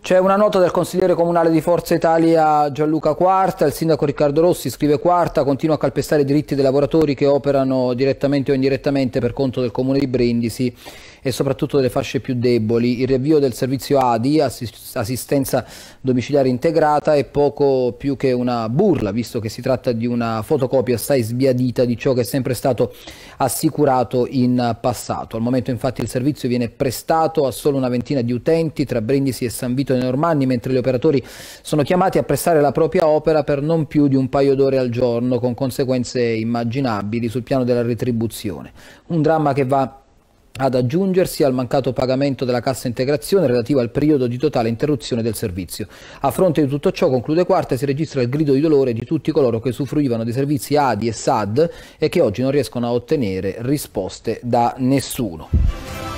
C'è una nota del consigliere comunale di Forza Italia Gianluca Quarta. Il sindaco Riccardo Rossi, scrive Quarta, continua a calpestare i diritti dei lavoratori che operano direttamente o indirettamente per conto del comune di Brindisi e soprattutto delle fasce più deboli. Il riavvio del servizio ADI, assistenza domiciliare integrata, è poco più che una burla, visto che si tratta di una fotocopia assai sbiadita di ciò che è sempre stato assicurato in passato. Al momento infatti il servizio viene prestato a solo una ventina di utenti tra Brindisi e San Vito dei Normanni, mentre gli operatori sono chiamati a prestare la propria opera per non più di un paio d'ore al giorno, con conseguenze immaginabili sul piano della retribuzione. Un dramma che va ad aggiungersi al mancato pagamento della cassa integrazione relativo al periodo di totale interruzione del servizio. A fronte di tutto ciò, conclude Quarta, si registra il grido di dolore di tutti coloro che usufruivano dei servizi ADI e SAD e che oggi non riescono a ottenere risposte da nessuno.